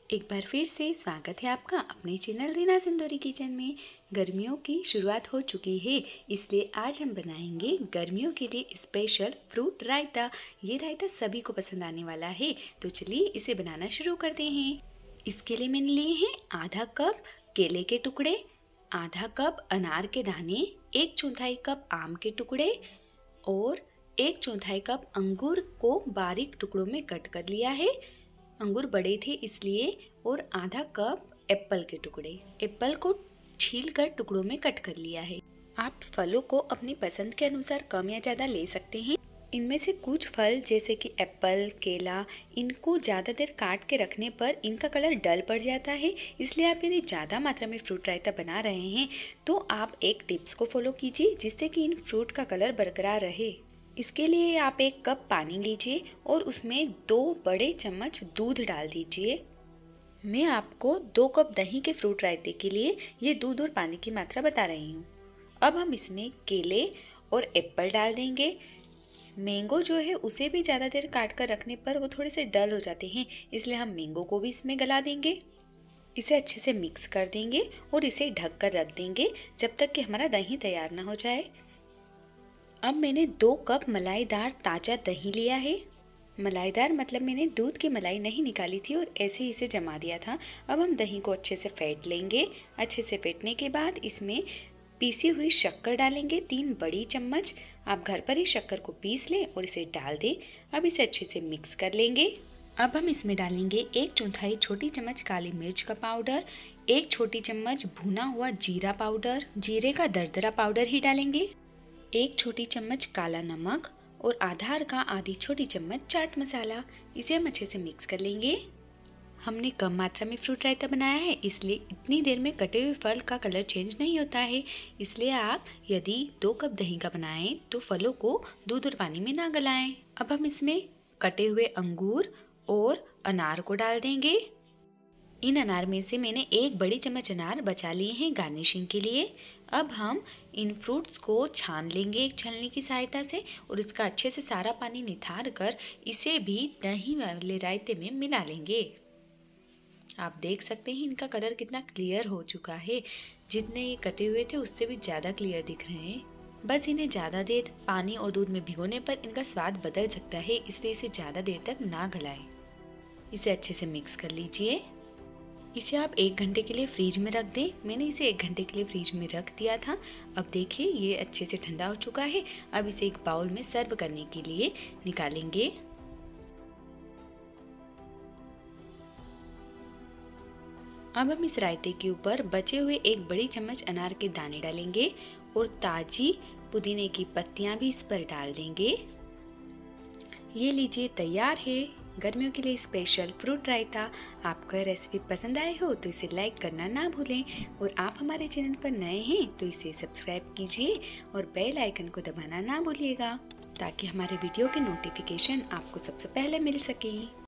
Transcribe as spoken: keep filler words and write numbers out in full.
एक बार फिर से स्वागत है आपका अपने चैनल रीना सिंदूरी किचन में। गर्मियों की शुरुआत हो चुकी है, इसलिए आज हम बनाएंगे गर्मियों के लिए स्पेशल फ्रूट रायता। ये रायता सभी को पसंद आने वाला है, तो चलिए इसे बनाना शुरू करते हैं। इसके लिए मैंने लिए हैं आधा कप केले के टुकड़े, आधा कप अनार के दाने, एक चौथाई कप आम के टुकड़े और एक चौथाई कप अंगूर को बारीक टुकड़ों में कट कर लिया है। अंगूर बड़े थे इसलिए। और आधा कप एप्पल के टुकड़े, एप्पल को छील कर टुकड़ों में कट कर लिया है। आप फलों को अपनी पसंद के अनुसार कम या ज़्यादा ले सकते हैं। इनमें से कुछ फल जैसे कि एप्पल, केला, इनको ज़्यादा देर काट के रखने पर इनका कलर डल पड़ जाता है। इसलिए आप यदि ज़्यादा मात्रा में फ्रूट रायता बना रहे हैं तो आप एक टिप्स को फॉलो कीजिए जिससे कि इन फ्रूट का कलर बरकरार रहे। इसके लिए आप एक कप पानी लीजिए और उसमें दो बड़े चम्मच दूध डाल दीजिए। मैं आपको दो कप दही के फ्रूट रायते के लिए ये दूध और पानी की मात्रा बता रही हूँ। अब हम इसमें केले और एप्पल डाल देंगे। मैंगो जो है उसे भी ज़्यादा देर काट कर रखने पर वो थोड़े से डल हो जाते हैं, इसलिए हम मैंगो को भी इसमें गला देंगे। इसे अच्छे से मिक्स कर देंगे और इसे ढक कर रख देंगे जब तक कि हमारा दही तैयार ना हो जाए। अब मैंने दो कप मलाईदार ताज़ा दही लिया है। मलाईदार मतलब मैंने दूध की मलाई नहीं निकाली थी और ऐसे ही इसे जमा दिया था। अब हम दही को अच्छे से फेंट लेंगे। अच्छे से फेंटने के बाद इसमें पीसी हुई शक्कर डालेंगे, तीन बड़ी चम्मच। आप घर पर ही शक्कर को पीस लें और इसे डाल दें। अब इसे अच्छे से मिक्स कर लेंगे। अब हम इसमें डालेंगे एक चौथाई छोटी चम्मच काली मिर्च का पाउडर, एक छोटी चम्मच भुना हुआ जीरा पाउडर, जीरे का दरदरा पाउडर ही डालेंगे, एक छोटी चम्मच काला नमक और आधार का आधी छोटी चम्मच चाट मसाला। इसे हम अच्छे से मिक्स कर लेंगे। हमने कम मात्रा में फ्रूट रायता बनाया है, इसलिए इतनी देर में कटे हुए फल का कलर चेंज नहीं होता है। इसलिए आप यदि दो कप दही का बनाएं तो फलों को दूध और पानी में ना गलाएं। अब हम इसमें कटे हुए अंगूर और अनार को डाल देंगे। इन अनार में से मैंने एक बड़ी चम्मच अनार बचा लिए हैं गार्निशिंग के लिए। अब हम इन फ्रूट्स को छान लेंगे एक छलनी की सहायता से और इसका अच्छे से सारा पानी निथार कर इसे भी दही वाले रायते में मिला लेंगे। आप देख सकते हैं इनका कलर कितना क्लियर हो चुका है। जितने ये कटे हुए थे उससे भी ज़्यादा क्लियर दिख रहे हैं। बस इन्हें ज़्यादा देर पानी और दूध में भिगोने पर इनका स्वाद बदल सकता है, इसलिए इसे ज़्यादा देर तक ना गलाएं। इसे अच्छे से मिक्स कर लीजिए। इसे आप एक घंटे के लिए फ्रीज में रख दें। मैंने इसे एक घंटे के लिए फ्रीज में रख दिया था। अब देखिए ये अच्छे से ठंडा हो चुका है। अब इसे एक बाउल में सर्व करने के लिए निकालेंगे। अब हम इस रायते के ऊपर बचे हुए एक बड़ी चम्मच अनार के दाने डालेंगे और ताजी पुदीने की पत्तियां भी इस पर डाल देंगे। ये लीजिए तैयार है गर्मियों के लिए स्पेशल फ्रूट रायता। आपको यह रेसिपी पसंद आए हो तो इसे लाइक करना ना भूलें और आप हमारे चैनल पर नए हैं तो इसे सब्सक्राइब कीजिए और बेल आइकन को दबाना ना भूलिएगा ताकि हमारे वीडियो के नोटिफिकेशन आपको सबसे पहले मिल सके।